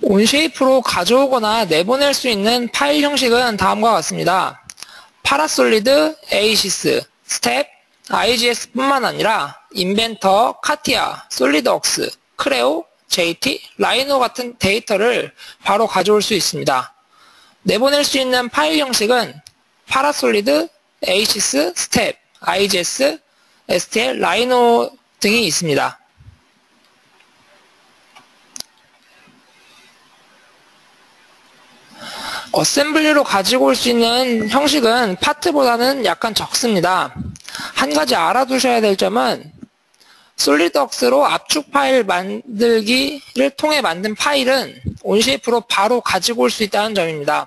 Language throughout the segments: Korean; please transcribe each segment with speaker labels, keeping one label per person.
Speaker 1: 온쉐이프로 가져오거나 내보낼 수 있는 파일 형식은 다음과 같습니다. 파라솔리드, 에이시스, 스텝, IGS 뿐만 아니라 인벤터, 카티아, 솔리드웍스, 크레오, JT, 라이노 같은 데이터를 바로 가져올 수 있습니다. 내보낼 수 있는 파일 형식은 파라솔리드, 에이시스, 스텝, IGS, STL, 라이노 등이 있습니다. 어셈블리로 가지고 올 수 있는 형식은 파트보다는 약간 적습니다. 한 가지 알아두셔야 될 점은 솔리드웍스로 압축 파일 만들기를 통해 만든 파일은 온쉐이프로 바로 가지고 올 수 있다는 점입니다.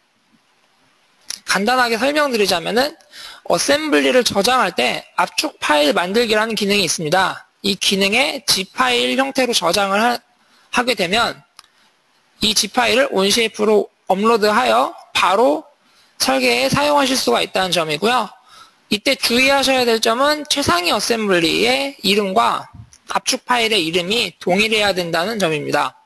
Speaker 1: 간단하게 설명드리자면은 어셈블리를 저장할 때 압축 파일 만들기라는 기능이 있습니다. 이 기능에 zip 파일 형태로 저장을 하게 되면 이 zip 파일을 온쉐이프로 업로드하여 바로 설계에 사용하실 수가 있다는 점이고요. 이때 주의하셔야 될 점은 최상위 어셈블리의 이름과 압축 파일의 이름이 동일해야 된다는 점입니다.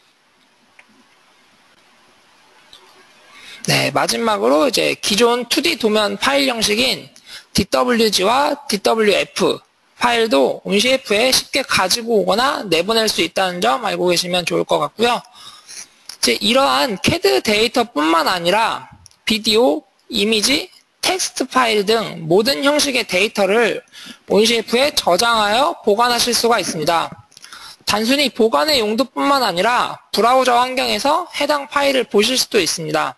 Speaker 1: 네, 마지막으로 이제 기존 2D 도면 파일 형식인 DWG와 DWF 파일도 온쉐이프에 쉽게 가지고 오거나 내보낼 수 있다는 점 알고 계시면 좋을 것 같고요. 이제 이러한 CAD 데이터뿐만 아니라 비디오, 이미지, 텍스트 파일 등 모든 형식의 데이터를 온쉐이프에 저장하여 보관하실 수가 있습니다. 단순히 보관의 용도뿐만 아니라 브라우저 환경에서 해당 파일을 보실 수도 있습니다.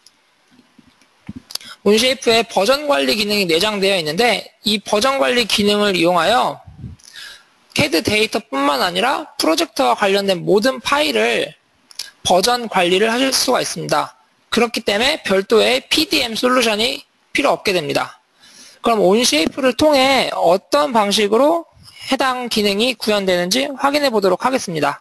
Speaker 1: 온쉐이프에 버전 관리 기능이 내장되어 있는데 이 버전 관리 기능을 이용하여 CAD 데이터뿐만 아니라 프로젝트와 관련된 모든 파일을 버전 관리를 하실 수가 있습니다. 그렇기 때문에 별도의 PDM 솔루션이 필요 없게 됩니다. 그럼 온쉐이프를 통해 어떤 방식으로 해당 기능이 구현되는지 확인해 보도록 하겠습니다.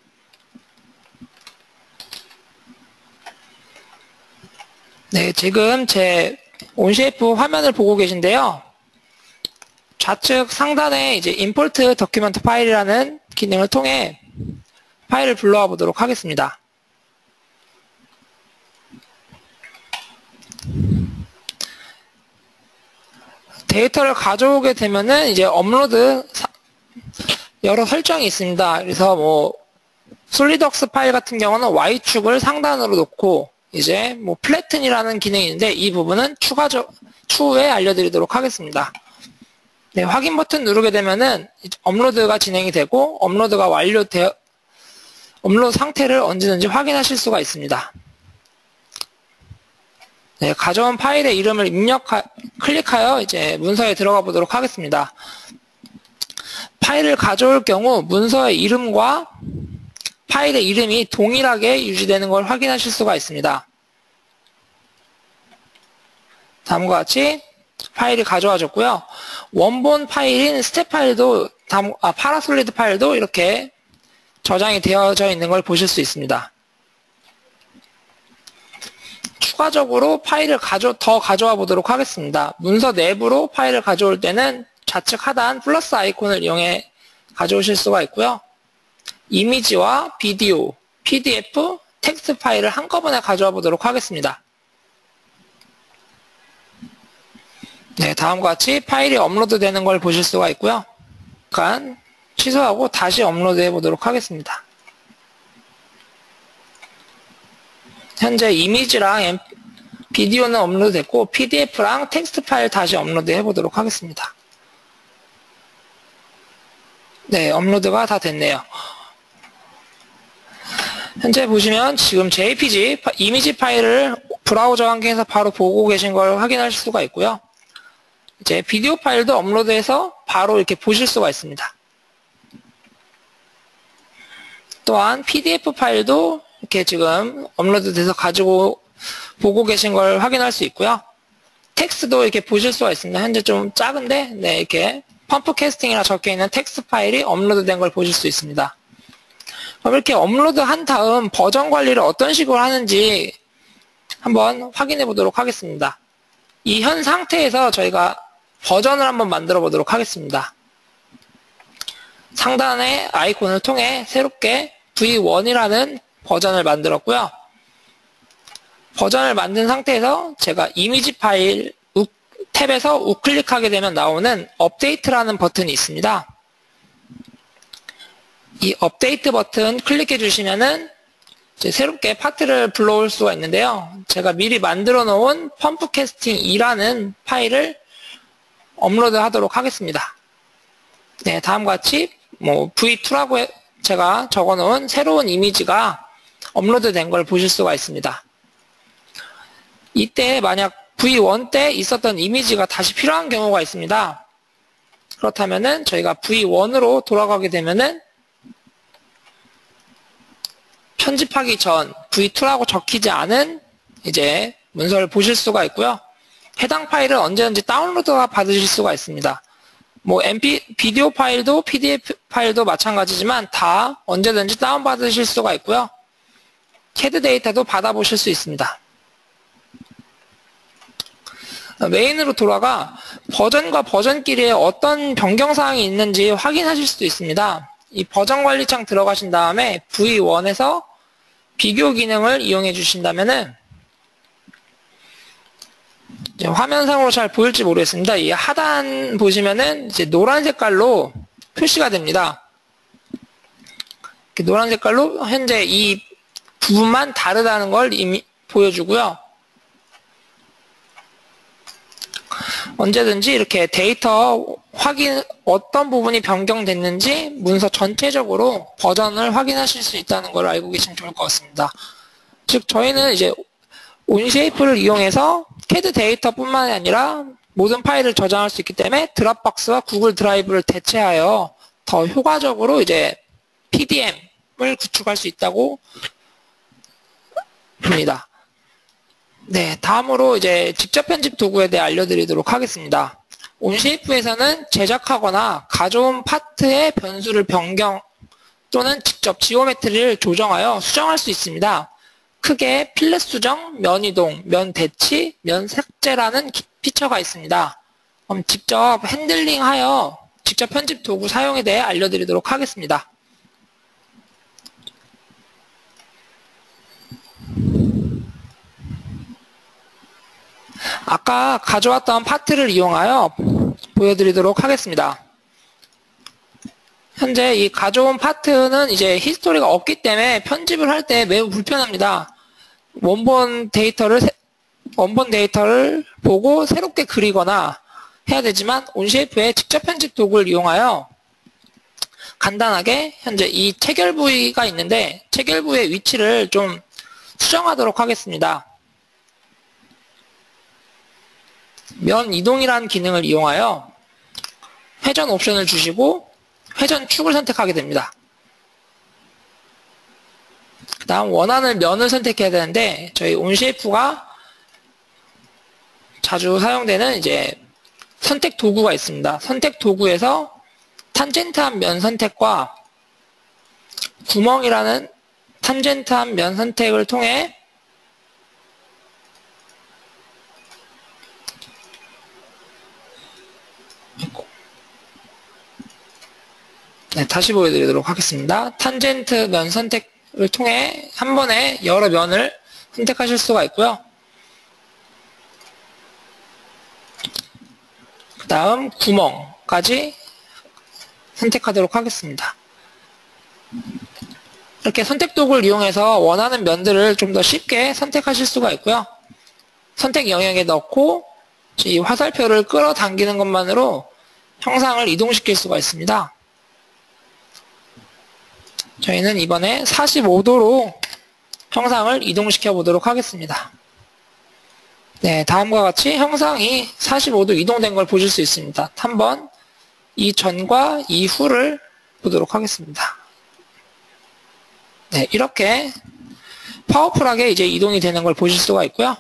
Speaker 1: 네, 지금 제 온쉐이프 화면을 보고 계신데요. 좌측 상단에 이제 임포트 도큐멘트 파일이라는 기능을 통해 파일을 불러와 보도록 하겠습니다. 데이터를 가져오게 되면은 이제 업로드 여러 설정이 있습니다. 그래서 뭐 솔리드웍스 파일 같은 경우는 Y축을 상단으로 놓고 이제 뭐 플래튼이라는 기능이 있는데 이 부분은 추후에 알려드리도록 하겠습니다. 네, 확인 버튼 누르게 되면은 업로드가 진행이 되고 업로드가 완료되어 업로드 상태를 언제든지 확인하실 수가 있습니다. 네, 가져온 파일의 이름을 클릭하여 이제 문서에 들어가 보도록 하겠습니다. 파일을 가져올 경우 문서의 이름과 파일의 이름이 동일하게 유지되는 걸 확인하실 수가 있습니다. 다음과 같이 파일이 가져와졌고요. 원본 파일인 스텝 파일도 파라솔리드 파일도 이렇게 저장이 되어져 있는 걸 보실 수 있습니다. 추가적으로 파일을 더 가져와 보도록 하겠습니다. 문서 내부로 파일을 가져올 때는 좌측 하단 플러스 아이콘을 이용해 가져오실 수가 있고요. 이미지와 비디오, PDF, 텍스트 파일을 한꺼번에 가져와 보도록 하겠습니다. 네, 다음과 같이 파일이 업로드 되는 걸 보실 수가 있고요. 잠깐 취소하고 다시 업로드 해 보도록 하겠습니다. 현재 이미지랑 비디오는 업로드 됐고 PDF랑 텍스트 파일 다시 업로드 해 보도록 하겠습니다. 네, 업로드가 다 됐네요. 현재 보시면 지금 JPG 이미지 파일을 브라우저 환경에서 바로 보고 계신 걸 확인할 수가 있고요. 이제 비디오 파일도 업로드해서 바로 이렇게 보실 수가 있습니다. 또한 PDF 파일도 이렇게 지금 업로드돼서 가지고 보고 계신 걸 확인할 수 있고요. 텍스트도 이렇게 보실 수가 있습니다. 현재 좀 작은데, 네, 이렇게 펌프 캐스팅이라 적혀 있는 텍스트 파일이 업로드된 걸 보실 수 있습니다. 그럼 이렇게 업로드한 다음 버전 관리를 어떤 식으로 하는지 한번 확인해 보도록 하겠습니다. 이 현 상태에서 저희가 버전을 한번 만들어 보도록 하겠습니다. 상단의 아이콘을 통해 새롭게 V1이라는 버전을 만들었고요. 버전을 만든 상태에서 제가 이미지 파일 탭에서 우클릭하게 되면 나오는 업데이트라는 버튼이 있습니다. 이 업데이트 버튼 클릭해 주시면은 이제 새롭게 파트를 불러올 수가 있는데요. 제가 미리 만들어 놓은 펌프캐스팅 2라는 파일을 업로드 하도록 하겠습니다. 네, 다음과 같이 V2라고 제가 적어 놓은 새로운 이미지가 업로드 된 걸 보실 수가 있습니다. 이때 만약 V1 때 있었던 이미지가 다시 필요한 경우가 있습니다. 그렇다면은 저희가 V1으로 돌아가게 되면은 편집하기 전 V2라고 적히지 않은 이제 문서를 보실 수가 있고요. 해당 파일을 언제든지 다운로드가 받으실 수가 있습니다. 비디오 파일도 PDF 파일도 마찬가지지만 다 언제든지 다운받으실 수가 있고요. CAD 데이터도 받아보실 수 있습니다. 메인으로 돌아가 버전과 버전끼리에 어떤 변경사항이 있는지 확인하실 수도 있습니다. 이 버전 관리창 들어가신 다음에 V1에서 비교 기능을 이용해 주신다면은 화면상으로 잘 보일지 모르겠습니다. 이 하단 보시면은 이제 노란 색깔로 표시가 됩니다. 노란 색깔로 현재 이 부분만 다르다는 걸 이미 보여주고요. 언제든지 이렇게 데이터 확인, 어떤 부분이 변경됐는지 문서 전체적으로 버전을 확인하실 수 있다는 걸 알고 계시면 좋을 것 같습니다. 즉, 저희는 이제 온쉐이프를 이용해서 CAD 데이터뿐만 아니라 모든 파일을 저장할 수 있기 때문에 드랍박스와 구글 드라이브를 대체하여 더 효과적으로 이제 PDM을 구축할 수 있다고 봅니다. 네, 다음으로 이제 직접 편집 도구에 대해 알려드리도록 하겠습니다. 온쉐이프에서는 제작하거나 가져온 파트의 변수를 변경 또는 직접 지오메트리를 조정하여 수정할 수 있습니다. 크게 필렛 수정, 면 이동, 면 배치, 면 삭제라는 피처가 있습니다. 그럼 직접 핸들링하여 직접 편집 도구 사용에 대해 알려드리도록 하겠습니다. 아까 가져왔던 파트를 이용하여 보여드리도록 하겠습니다. 현재 이 가져온 파트는 이제 히스토리가 없기 때문에 편집을 할 때 매우 불편합니다. 원본 데이터를 보고 새롭게 그리거나 해야 되지만 온쉐이프의 직접 편집 도구를 이용하여 간단하게 현재 이 체결 부위가 있는데 체결 부위의 위치를 좀 수정하도록 하겠습니다. 면 이동이라는 기능을 이용하여 회전 옵션을 주시고 회전 축을 선택하게 됩니다. 그 다음 원하는 면을 선택해야 되는데 저희 온쉐이프가 자주 사용되는 이제 선택 도구가 있습니다. 선택 도구에서 탄젠트한 면 선택과 구멍이라는 탄젠트한 면 선택을 통해 네, 다시 보여드리도록 하겠습니다. 탄젠트 면 선택을 통해 한 번에 여러 면을 선택하실 수가 있고요. 그 다음 구멍까지 선택하도록 하겠습니다. 이렇게 선택 도구를 이용해서 원하는 면들을 좀 더 쉽게 선택하실 수가 있고요. 선택 영역에 넣고 이 화살표를 끌어당기는 것만으로 형상을 이동시킬 수가 있습니다. 저희는 이번에 45도로 형상을 이동시켜 보도록 하겠습니다. 네, 다음과 같이 형상이 45도 이동된 걸 보실 수 있습니다. 한번 이 전과 이후를 보도록 하겠습니다. 네, 이렇게 파워풀하게 이제 이동이 되는 걸 보실 수가 있고요.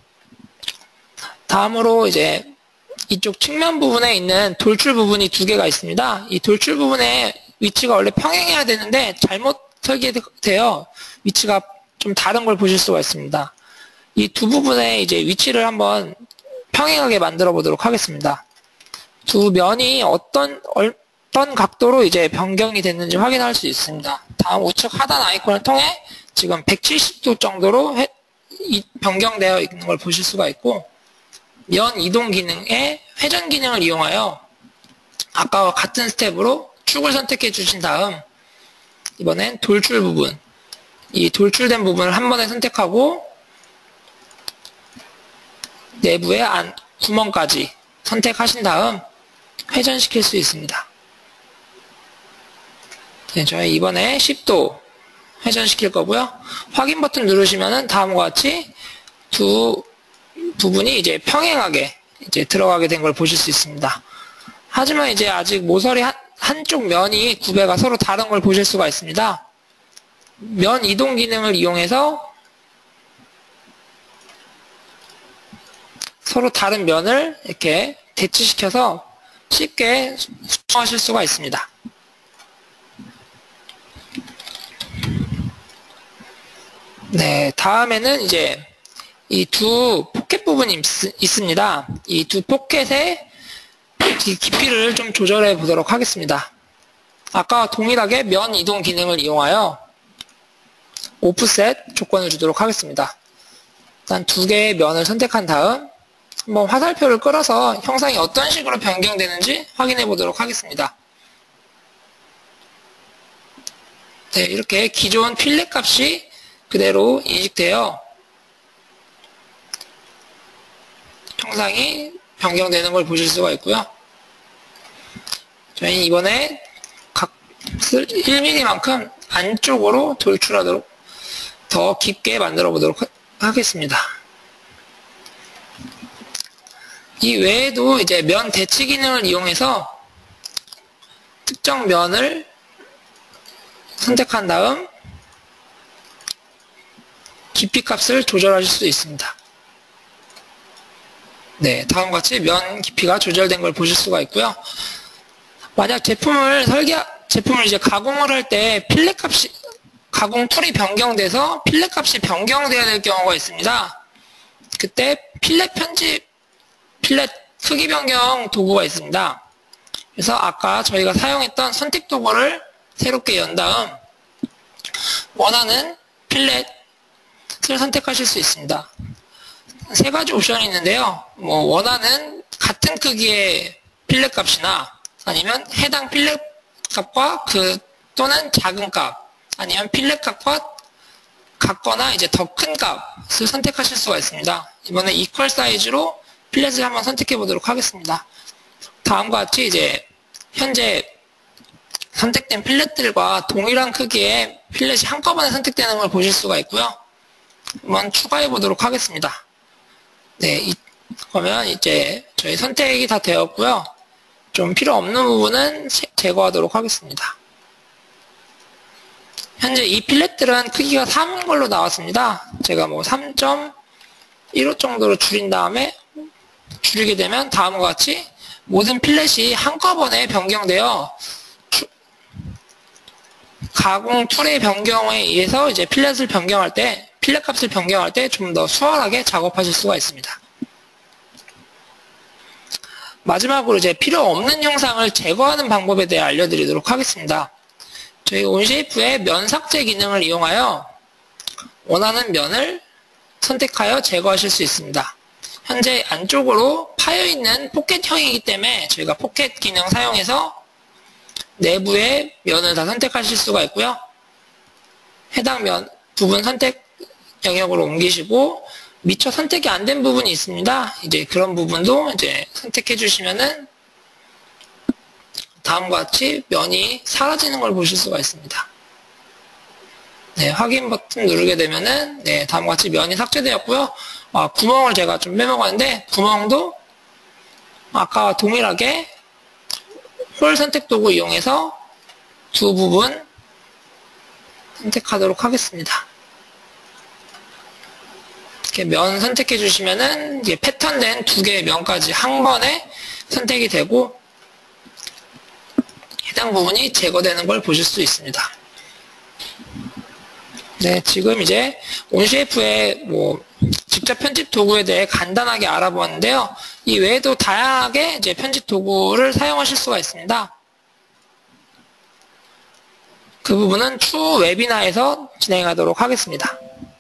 Speaker 1: 다음으로 이제 이쪽 측면 부분에 있는 돌출 부분이 두 개가 있습니다. 이 돌출 부분의 위치가 원래 평행해야 되는데 잘못 설계되어 위치가 좀 다른 걸 보실 수가 있습니다. 이 두 부분의 이제 위치를 한번 평행하게 만들어 보도록 하겠습니다. 두 면이 어떤 각도로 이제 변경이 됐는지 확인할 수 있습니다. 다음 우측 하단 아이콘을 통해 지금 170도 정도로 변경되어 있는 걸 보실 수가 있고, 면 이동 기능의 회전 기능을 이용하여 아까와 같은 스텝으로 축을 선택해 주신 다음, 이번엔 돌출 부분, 이 돌출된 부분을 한 번에 선택하고 내부의 구멍까지 선택하신 다음 회전시킬 수 있습니다. 네, 저희 이번에 10도 회전시킬 거고요. 확인 버튼 누르시면은 다음과 같이 두 부분이 이제 평행하게 이제 들어가게 된 걸 보실 수 있습니다. 하지만 이제 아직 모서리 한쪽 면이 구배가 서로 다른 걸 보실 수가 있습니다. 면 이동 기능을 이용해서 서로 다른 면을 이렇게 대치시켜서 쉽게 수정하실 수가 있습니다. 네, 다음에는 이제 이 두 포켓 부분이 있습니다. 이 두 포켓의 깊이를 좀 조절해 보도록 하겠습니다. 아까와 동일하게 면 이동 기능을 이용하여 오프셋 조건을 주도록 하겠습니다. 일단 두 개의 면을 선택한 다음 한번 화살표를 끌어서 형상이 어떤 식으로 변경되는지 확인해 보도록 하겠습니다. 네, 이렇게 기존 필렛 값이 그대로 인식되어 형상이 변경되는 걸 보실 수가 있고요. 저희는 이번에 값을 1mm만큼 안쪽으로 돌출하도록 더 깊게 만들어 보도록 하겠습니다. 이 외에도 이제 면 대치 기능을 이용해서 특정 면을 선택한 다음 깊이 값을 조절하실 수 있습니다. 네, 다음과 같이 면 깊이가 조절된 걸 보실 수가 있고요. 만약 제품을 이제 가공을 할 때 필렛 값이 가공 툴이 변경돼서 필렛 값이 변경되어야 될 경우가 있습니다. 그때 필렛 크기 변경 도구가 있습니다. 그래서 아까 저희가 사용했던 선택 도구를 새롭게 연 다음 원하는 필렛을 선택하실 수 있습니다. 세 가지 옵션이 있는데요. 원하는 같은 크기의 필렛 값이나 아니면 해당 필렛 값과 또는 작은 값 아니면 필렛 값과 같거나 이제 더 큰 값을 선택하실 수가 있습니다. 이번에 이퀄 사이즈로 필렛을 한번 선택해 보도록 하겠습니다. 다음과 같이 이제 현재 선택된 필렛들과 동일한 크기의 필렛이 한꺼번에 선택되는 걸 보실 수가 있고요. 한번 추가해 보도록 하겠습니다. 네, 그러면 이제 저희 선택이 다 되었고요. 좀 필요 없는 부분은 제거하도록 하겠습니다. 현재 이 필렛들은 크기가 3인 걸로 나왔습니다. 제가 3.15 정도로 줄인 다음에 줄이게 되면 다음과 같이 모든 필렛이 한꺼번에 변경되어 가공 툴의 변경에 의해서 이제 필렛 값을 변경할 때 좀 더 수월하게 작업하실 수가 있습니다. 마지막으로 이제 필요 없는 형상을 제거하는 방법에 대해 알려드리도록 하겠습니다. 저희 온쉐이프의 면 삭제 기능을 이용하여 원하는 면을 선택하여 제거하실 수 있습니다. 현재 안쪽으로 파여있는 포켓형이기 때문에 저희가 포켓 기능 사용해서 내부의 면을 다 선택하실 수가 있고요. 해당 면 부분 선택 영역으로 옮기시고 미처 선택이 안 된 부분이 있습니다. 이제 그런 부분도 이제 선택해 주시면은 다음과 같이 면이 사라지는 걸 보실 수가 있습니다. 네, 확인 버튼 누르게 되면은 네, 다음과 같이 면이 삭제되었고요. 구멍을 제가 좀 빼먹었는데 구멍도 아까와 동일하게 홀 선택 도구 이용해서 두 부분 선택하도록 하겠습니다. 이렇게 면 선택해 주시면은 이제 패턴된 두 개의 면까지 한 번에 선택이 되고 해당 부분이 제거되는 걸 보실 수 있습니다. 네, 지금 이제 온쉐이프의 직접 편집 도구에 대해 간단하게 알아보았는데요. 이 외에도 다양하게 이제 편집 도구를 사용하실 수가 있습니다. 그 부분은 추후 웨비나에서 진행하도록 하겠습니다.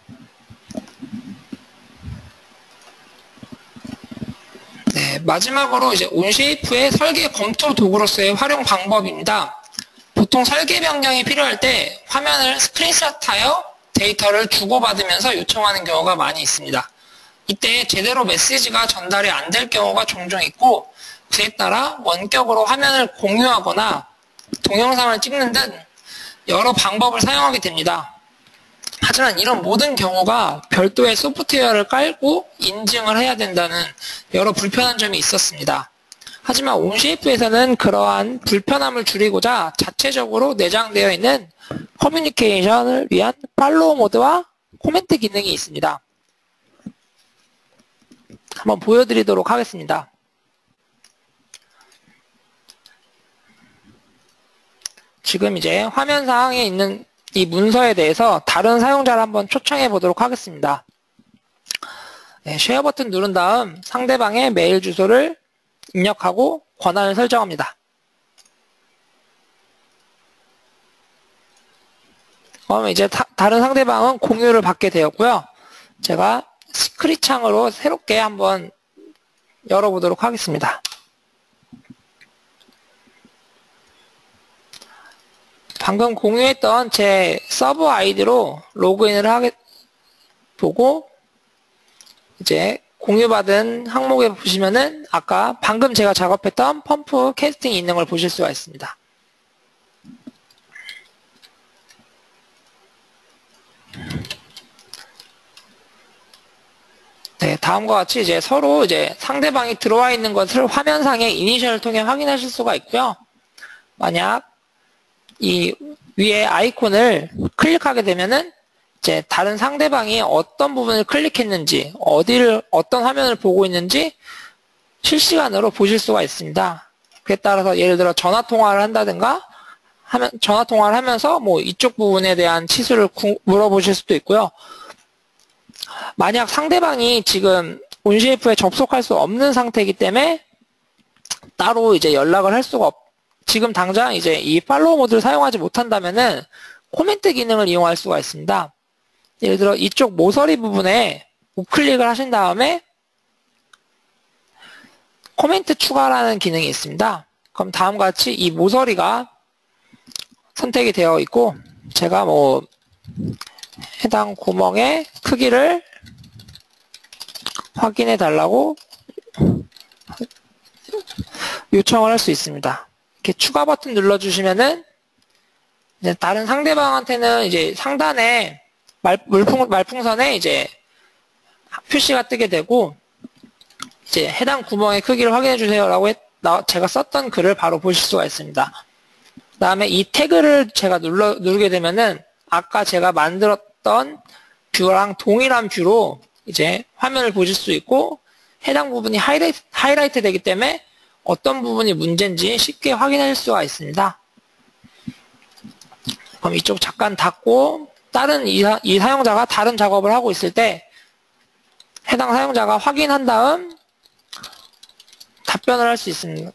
Speaker 1: 네, 마지막으로 이제 온쉐이프의 설계 검토 도구로서의 활용 방법입니다. 보통 설계 변경이 필요할 때 화면을 스크린샷하여 데이터를 주고받으면서 요청하는 경우가 많이 있습니다. 이때 제대로 메시지가 전달이 안 될 경우가 종종 있고, 그에 따라 원격으로 화면을 공유하거나 동영상을 찍는 등 여러 방법을 사용하게 됩니다. 하지만 이런 모든 경우가 별도의 소프트웨어를 깔고 인증을 해야 된다는 여러 불편한 점이 있었습니다. 하지만 온쉐이프에서는 그러한 불편함을 줄이고자 자체적으로 내장되어 있는 커뮤니케이션을 위한 팔로우 모드와 코멘트 기능이 있습니다. 한번 보여드리도록 하겠습니다. 지금 이제 화면상에 있는 이 문서에 대해서 다른 사용자를 한번 초청해 보도록 하겠습니다. 네, 쉐어 버튼 누른 다음 상대방의 메일 주소를 입력하고 권한을 설정합니다. 그러면 이제 다른 상대방은 공유를 받게 되었고요. 제가 스크립 창으로 새롭게 한번 열어보도록 하겠습니다. 방금 공유했던 제 서버 아이디로 로그인을 보고 이제 공유받은 항목에 보시면은 아까 방금 제가 작업했던 펌프 캐스팅이 있는 걸 보실 수가 있습니다. 네, 다음과 같이 이제 서로 이제 상대방이 들어와 있는 것을 화면상의 이니셜을 통해 확인하실 수가 있고요. 만약 이 위에 아이콘을 클릭하게 되면은 이제 다른 상대방이 어떤 부분을 클릭했는지, 어떤 화면을 보고 있는지 실시간으로 보실 수가 있습니다. 그에 따라서 예를 들어 전화 통화를 한다든가 전화 통화를 하면서 뭐 이쪽 부분에 대한 치수를 물어보실 수도 있고요. 만약 상대방이 지금 온쉐이프에 접속할 수 없는 상태이기 때문에 따로 이제 연락을 할 수가 지금 당장 이제 이 팔로우 모드를 사용하지 못한다면은 코멘트 기능을 이용할 수가 있습니다. 예를 들어 이쪽 모서리 부분에 우클릭을 하신 다음에 코멘트 추가라는 기능이 있습니다. 그럼 다음과 같이 이 모서리가 선택이 되어 있고 제가 뭐 해당 구멍의 크기를 확인해 달라고 요청을 할 수 있습니다. 이렇게 추가 버튼 눌러주시면은 이제 다른 상대방한테는 이제 상단에 말풍선에 이제 표시가 뜨게 되고 이제 해당 구멍의 크기를 확인해 주세요라고 제가 썼던 글을 바로 보실 수가 있습니다. 그 다음에 이 태그를 제가 누르게 되면은 아까 제가 만들었던 뷰랑 동일한 뷰로 이제 화면을 보실 수 있고 해당 부분이 하이라이트 되기 때문에 어떤 부분이 문제인지 쉽게 확인할 수가 있습니다. 그럼 이쪽 잠깐 닫고 다른 이 사용자가 다른 작업을 하고 있을 때 해당 사용자가 확인한 다음 답변을 할 수 있습니다.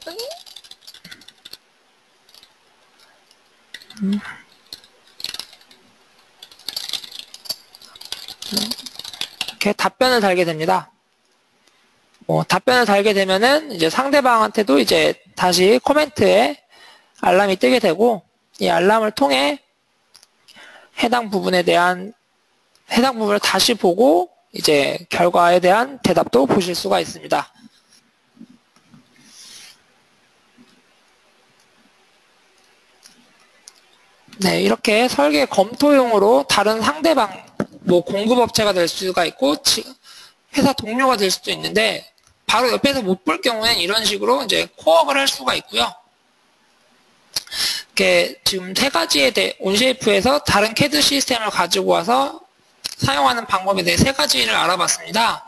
Speaker 1: 이렇게 답변을 달게 됩니다. 답변을 달게 되면은 이제 상대방한테도 이제 다시 코멘트에 알람이 뜨게 되고 이 알람을 통해 해당 부분을 다시 보고 이제 결과에 대한 대답도 보실 수가 있습니다. 네, 이렇게 설계 검토용으로 다른 상대방, 뭐 공급업체가 될 수가 있고 회사 동료가 될 수도 있는데 바로 옆에서 못 볼 경우에는 이런 식으로 이제 코업을 할 수가 있고요. 이렇게 지금 세 가지의 온쉐이프에서 다른 CAD 시스템을 가지고 와서 사용하는 방법에 대해 세 가지를 알아봤습니다.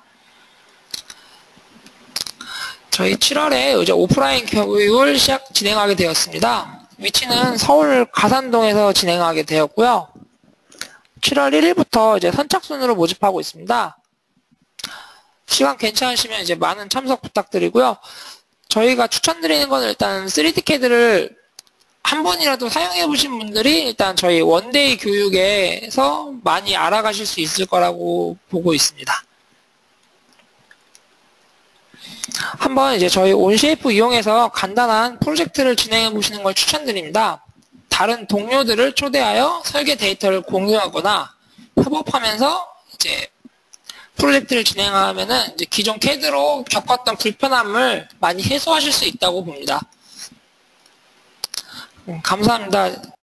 Speaker 1: 저희 7월에 이제 오프라인 교육을 진행하게 되었습니다. 위치는 서울 가산동에서 진행하게 되었고요. 7월 1일부터 이제 선착순으로 모집하고 있습니다. 시간 괜찮으시면 이제 많은 참석 부탁드리고요. 저희가 추천드리는 건 일단 3D CAD를 한 번이라도 사용해 보신 분들이 일단 저희 원데이 교육에서 많이 알아가실 수 있을 거라고 보고 있습니다. 한번 이제 저희 온쉐이프 이용해서 간단한 프로젝트를 진행해 보시는 걸 추천드립니다. 다른 동료들을 초대하여 설계 데이터를 공유하거나 협업하면서 이제 프로젝트를 진행하면은 이제 기존 CAD로 겪었던 불편함을 많이 해소하실 수 있다고 봅니다. 감사합니다.